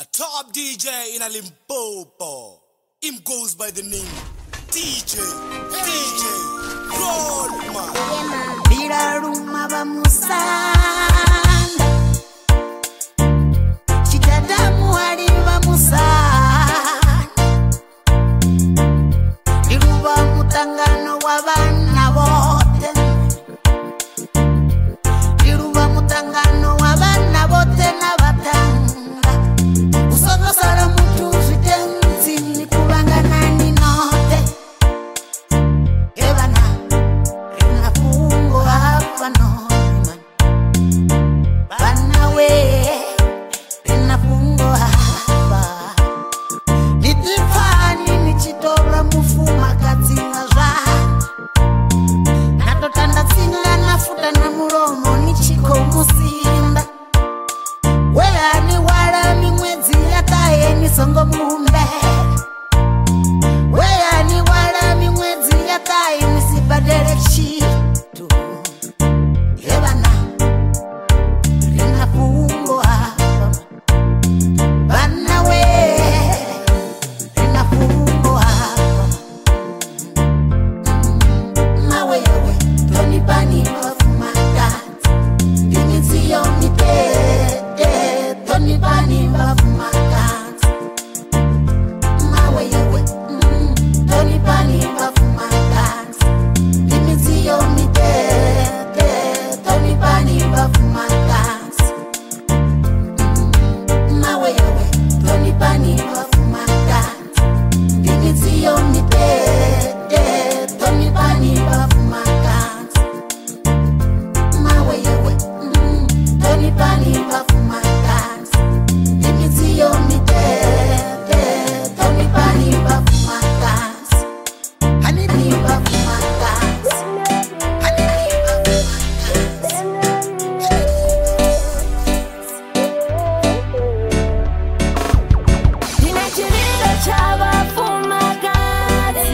A top DJ in a Limpopo. Him goes by the name DJ Rollman. Bila ruma ba musanda Chitadamu wali ba musanda Iruba mutangano wabana bote Iruba mutangano wabana bote na batanga Usoko sara mutu vitenzi ni kubanga nani note Ebana Rina fungo hapa no Bana we Rina fungo hapa Nitifani nichitora mufuma katina zwa Natotanda singa nafuta na muromo nichiko musinda Wela ni wala mimwezi yataye nisongo mumbe Wela ni wala mimwezi yataye nisibadele shitu Yebana Rina fungo hapa Bana we Rina fungo hapa Mawe yowe Tony bani wafuma dance Dimizi yomi tete Tony bani wafuma dance Mawe yowe Tony bani wafuma dance Dimizi yomi tete Tony bani wafuma dance Mawe yowe Tony bani wafuma dance Dimizi yomi tete Tony bani wafuma dance Mawe yowe Tony bani wafuma dance Dimizi yomi tete Tony bani wafuma dance Hanini wafuma dance Hanini wafuma dance Dinachiriro chaba fumagazi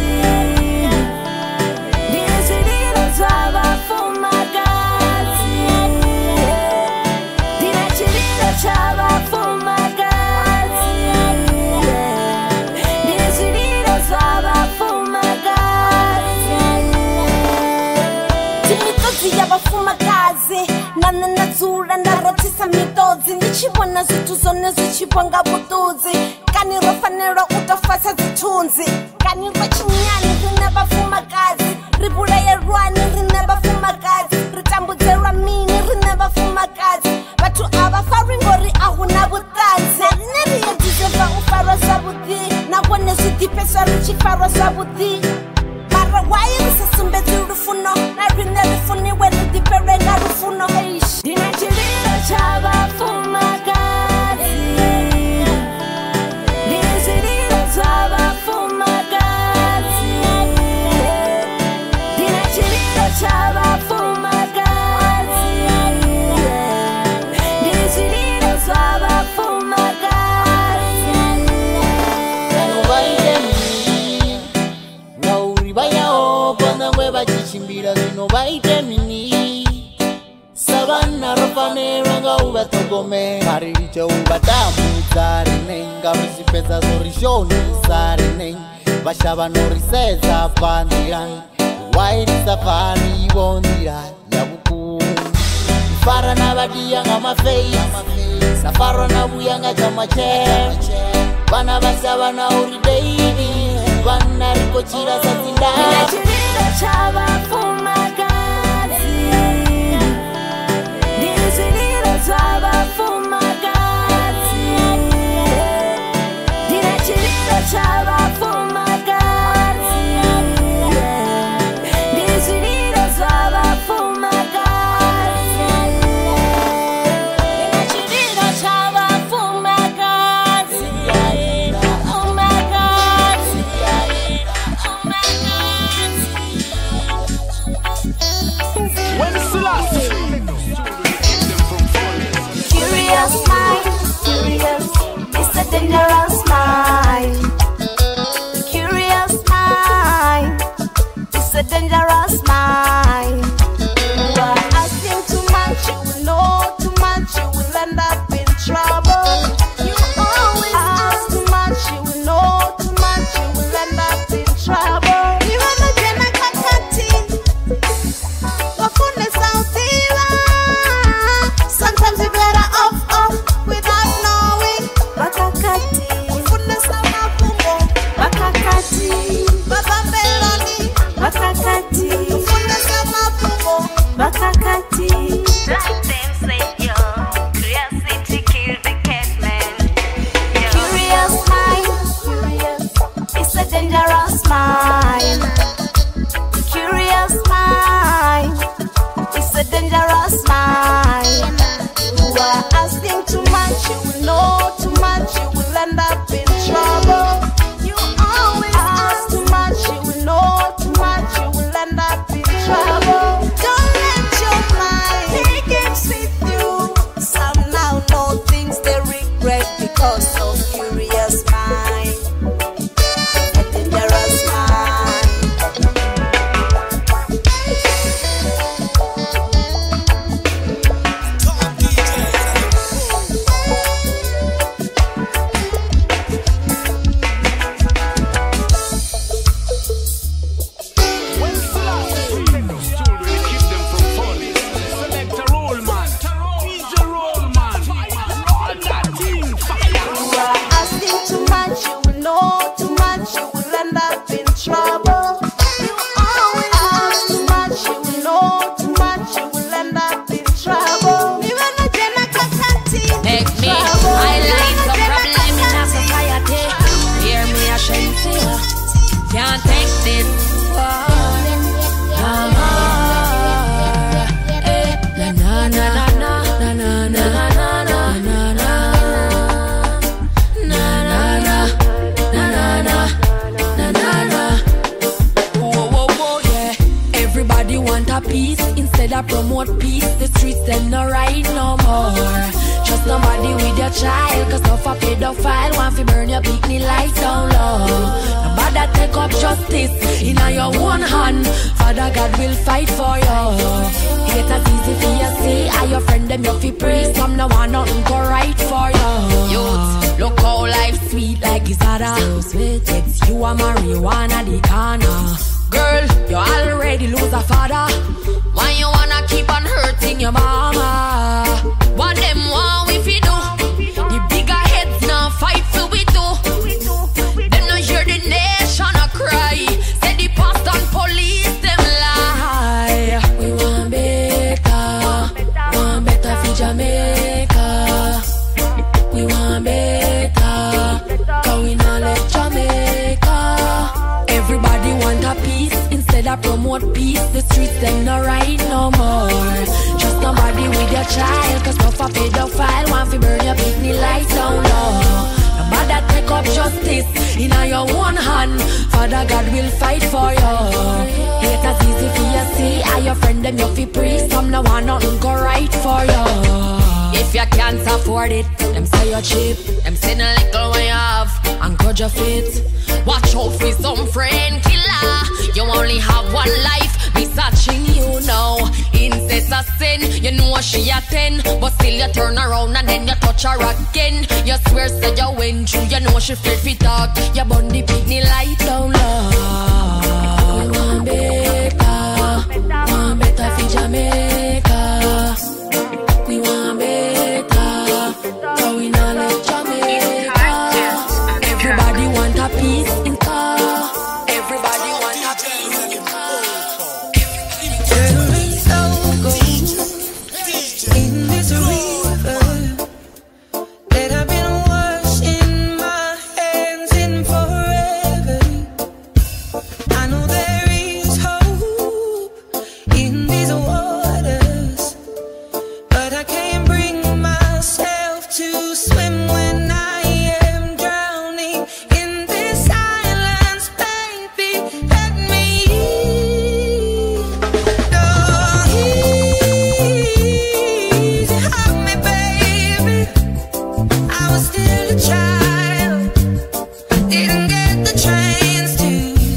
Dinachiriro chaba fumagazi Dinachiriro chaba fumagazi Dinachiriro chaba fumagazi Timitozi y'abafumagazi Nana nazura ndarotisa mitozi Nichibona zitu zone zichibonga butuzi Kaniro fanero utafasa zitunzi Kaniro chinyani rina bafumagazi Ribula ya rwani rina bafumagazi Ritambuze ramini rina bafumagazi Batu abafaringori ahuna butanzi Neri ya jizeva ufaro sabudi Na wane zidipesa richi faro sabudi Mara waye risasumbe zirufuno Na rina rifuni we ridipere nga rufuno Dinachiriro chaba fumagazi Dinachiriro chaba fumagazi Dinachiriro chaba fumagazi Dinachiriro chaba fumagazi Ngauri bayao bana ngweba chichimbira zino baite mini Sabana ropanera nga ubatogome Mariche ubatamu zarine Nga rusipeza zorishoni zarine Bashaba noriseza pandiran Wairi safari bondira Yabuku Fara na badia nga mafei Safara na buya nga chamache Bana basaba na urideidi Bana rikochira satinda Dinachiriro chaba fumagazi Dinachiriro chaba fumagazi Dinachiriro chaba fumagazi Dinachiriro chaba fumagazi Dinachiriro chaba fumagazi Oh my God Oh my God peace instead of promote peace. The streets them no right no more. Trust nobody with your child, cause no for pedophile want fi burn your picnic lights down low. Nobody take up justice in your own hand. Father God will fight for you. It as easy for you see, how your friend them you fi pray. Some no want nothing go right for you. Youth, look how life sweet like Izada. So sweet, it's you a marijuana the corner. Girl, you already lose a father. Why you wanna keep on hurting your mama? What them want we fi do? The bigger heads now fight for we do. Them no hear the nation a cry. Say the past and police them lie. We want better for Jamaica. We want better, cause we not let Jamaica. Everybody want a peace instead of promote peace. The streets them no right no more. Trust nobody with your child, cause no for pedophile want fi burn your picnic lights down low. Nobody take up justice in your own hand. Father God will fight for you. It as easy for you see, how your friend them you fi pray. Some no want nothing go right for you. If you can't afford it, them say you're cheap. Them say no little when you have, and cut your feet. Watch out for some friend killer. You only have one life, be searching you now. Incest a sin, you know she a 10, but still you turn around and then you touch her again. You swear say you went through, you know she fit fi talk. You burn the picnic light down low. We want better for Jamaica. We want better, so we not let Jamaica. Everybody want a peace in car. Everybody want a peace in car. There is no gold in this river that I've been washing my hands in forever. I know there is hope in these waters, but I can't bring myself to swim when I am drowning in this silence, baby. Let me oh, easy, hug me, baby. I was still a child, didn't get the chance to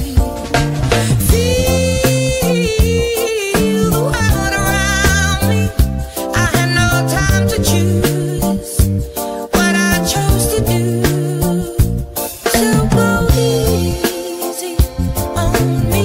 feel the world around me. I had no time to choose what I chose to do. So go easy on me.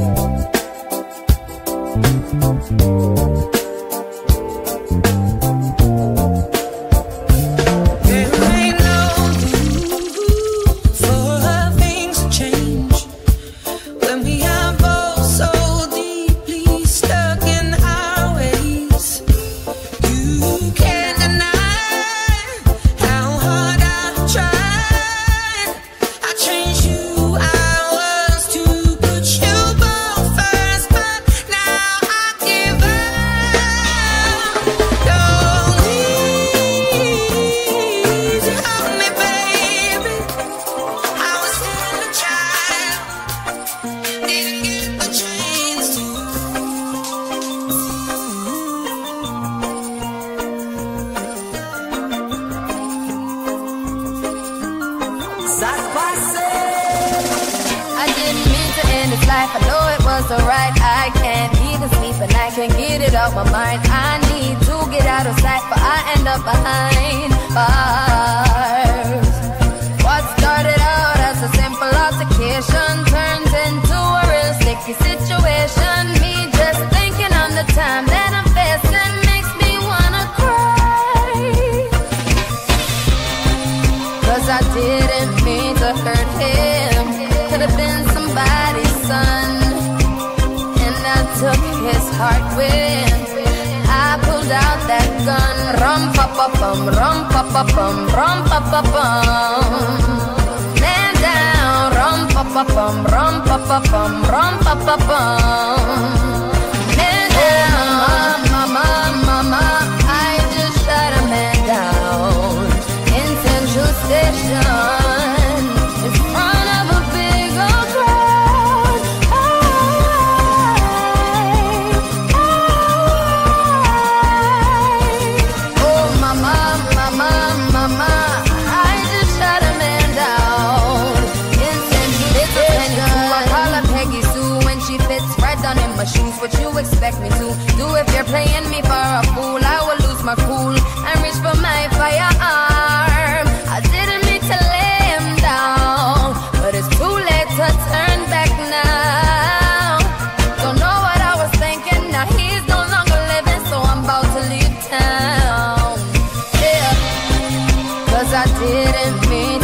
There ain't no room for things to change when we are both so deeply stuck in our ways. You can't deny how hard I tried. I changed who I was to put you both first, but now I give up. Don't easy on me, baby. I was still a child, didn't get the chance to. I didn't mean to end this life. I know it was alright. I can't even sleep and I can't get it out my mind. I need to get out of sight, but I end up behind bars. What started out as a simple altercation turns into a real sticky situation. Me just thinking on the time that I'm facing makes me wanna cry. Cause I didn't mean to hurt him. Could have been somebody's son. And I took his heart when I pulled out that gun. Rum pa pa bum, rum pa pa bum, rum pa pa bum. Man down, rum pa pa bum, rum pa pa bum, rum pa pa bum. Man down, mama, mama, I just shot a man down in Central Station in front of a big old crowd. I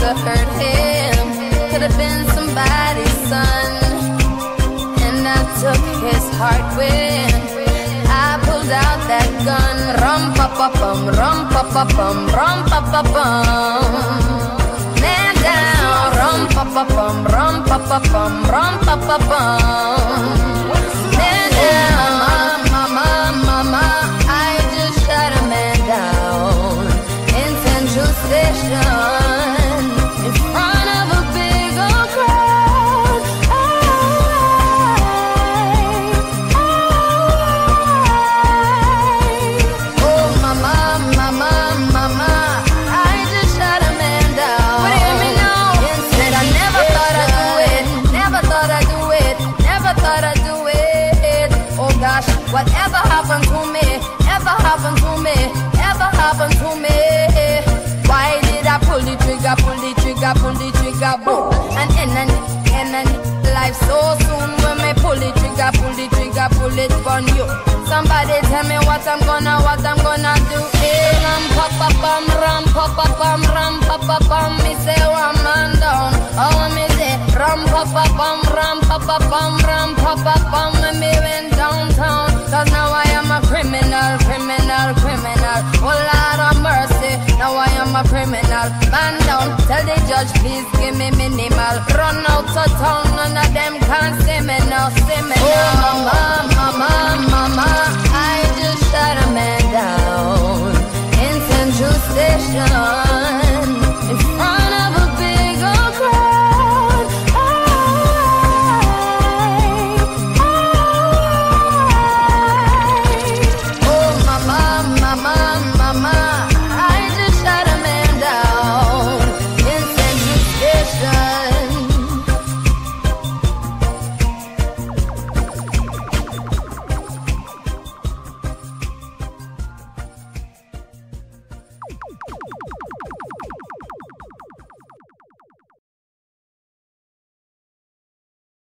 have hurt him. Could have been somebody's son, and I took his heart when I pulled out that gun. Rum pa pa bum, rum pa pa bum, rum pa pa bum. Man down, rum pa pa bum, rum pa pa bum, rum pa pa bum. Man down, mama, mama, I just shot a man down in Central Station in front of a big old crowd. Oh, mama, mama, mama, I just shot a man down. But hear me now, said I never thought I'd do it, never thought I'd do it, never thought I'd do it. Oh gosh, whatever happened to me, ever happened to me, ever happened to me. Why did I pull the trigger, pull the trigger, pull the trigger, boom? And life so soon when me pull the trigger, pull it on you. Somebody tell me what I'm gonna do. Hey, ram pa pa bum, ram pa pa bum, ram pa pa bum. Me say one man down, oh me say ram pa pa bum, ram pa pa bum, ram pa pa bum. And me went downtown, 'cause now I am a criminal, criminal, criminal. Oh Lord of mercy, now I am a criminal. Man down, tell the judge please give me minimal. Run out of town, none of them can see me now, see me now. Oh mama, mama, mama, I just shot a man down in Central Station.